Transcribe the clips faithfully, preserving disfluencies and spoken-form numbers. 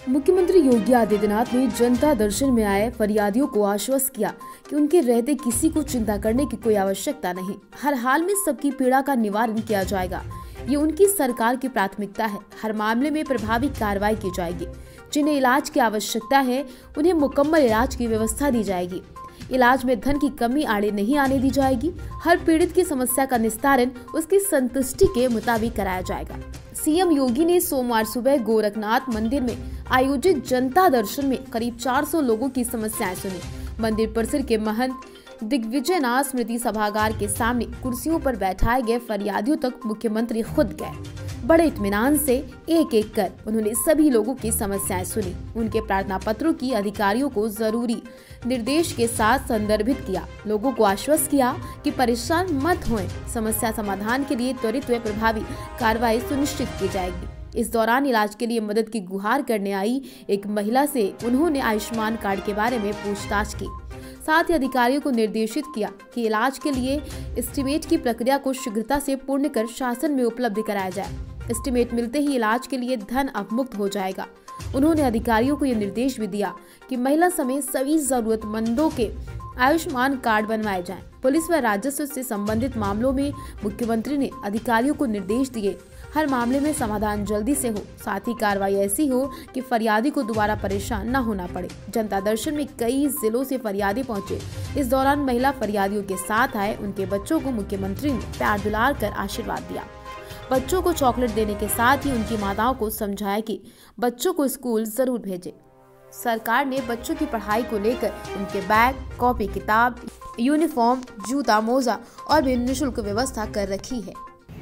मुख्यमंत्री योगी आदित्यनाथ ने जनता दर्शन में आए फरियादियों को आश्वस्त किया कि उनके रहते किसी को चिंता करने की कोई आवश्यकता नहीं। हर हाल में सबकी पीड़ा का निवारण किया जाएगा। ये उनकी सरकार की प्राथमिकता है। हर मामले में प्रभावी कार्रवाई की जाएगी। जिन्हें इलाज की आवश्यकता है उन्हें मुकम्मल इलाज की व्यवस्था दी जाएगी। इलाज में धन की कमी आड़े नहीं आने दी जाएगी। हर पीड़ित की समस्या का निस्तारण उसकी संतुष्टि के मुताबिक कराया जाएगा। सीएम योगी ने सोमवार सुबह गोरखनाथ मंदिर में आयोजित जनता दर्शन में करीब चार सौ लोगों की समस्याएं सुनी। मंदिर परिसर के महंत दिग्विजयनाथ स्मृति सभागार के सामने कुर्सियों पर बैठाए गए फरियादियों तक मुख्यमंत्री खुद गए। बड़े इत्मीनान से एक एक कर उन्होंने सभी लोगों की समस्याएं सुनी। उनके प्रार्थना पत्रों की अधिकारियों को जरूरी निर्देश के साथ संदर्भित किया। लोगों को आश्वस्त किया कि परेशान मत होएं। समस्या समाधान के लिए त्वरित व प्रभावी कार्रवाई सुनिश्चित की जाएगी। इस दौरान इलाज के लिए मदद की गुहार करने आई एक महिला से उन्होंने आयुष्मान कार्ड के बारे में पूछताछ की। साथ ही अधिकारियों को निर्देशित किया कि इलाज के लिए एस्टीमेट की प्रक्रिया को शीघ्रता से पूर्ण कर शासन में उपलब्ध कराया जाए। एस्टीमेट मिलते ही इलाज के लिए धन अवमुक्त हो जाएगा। उन्होंने अधिकारियों को यह निर्देश भी दिया कि महिला समेत सभी जरूरतमंदों के आयुष्मान कार्ड बनवाए जाएं। पुलिस व राजस्व से संबंधित मामलों में मुख्यमंत्री ने अधिकारियों को निर्देश दिए हर मामले में समाधान जल्दी से हो, साथ ही कार्रवाई ऐसी हो कि फरियादी को दोबारा परेशान न होना पड़े। जनता दर्शन में कई जिलों से फरियादी पहुंचे। इस दौरान महिला फरियादियों के साथ आए उनके बच्चों को मुख्यमंत्री ने प्यार दुलार कर आशीर्वाद दिया। बच्चों को चॉकलेट देने के साथ ही उनकी माताओं को समझाया कि बच्चों को स्कूल जरूर भेजें। सरकार ने बच्चों की पढ़ाई को लेकर उनके बैग, कॉपी किताब, यूनिफॉर्म, जूता, मोजा और भी निःशुल्क व्यवस्था कर रखी है।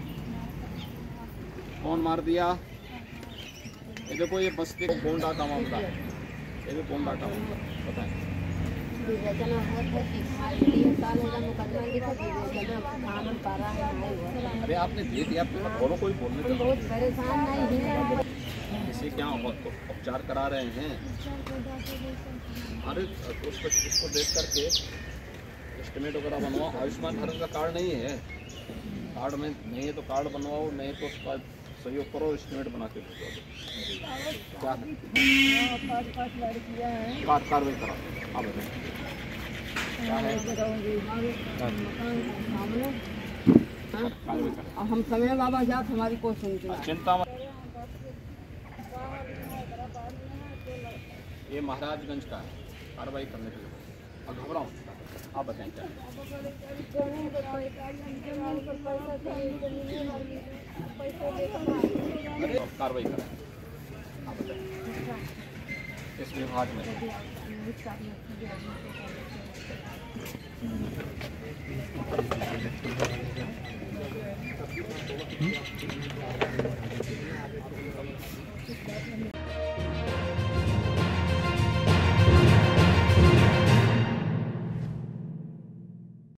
कौन मार दिया? ये देखो, ये बस्ती का गोंडा का मामला है। ये भी गोंडा का मामला बताएं। अरे आपने दे दिया, बोलो, कोई बोलने तो बहुत परेशान नहीं है। इसे क्या उपचार करा रहे हैं? अरे उसको इसको देख करके एस्टिमेट वगैरह बनवाओ। आयुष्मान भारत का कार्ड नहीं है, कार्ड में नहीं है तो कार्ड बनवाओ, नहीं तो उसका सहयोग करो, एस्टिमेट बना के क्या है कार्ड कार्रवाई करा। आप बताएं क्या है? हम समय बाबा जात हमारी को सुनते चिंता मत। ये महाराजगंज का है, कार्रवाई करने के लिए। अब घबराओ, आप बताएं क्या कार्रवाई करें। आप बताएं इस विभाग में Hmm?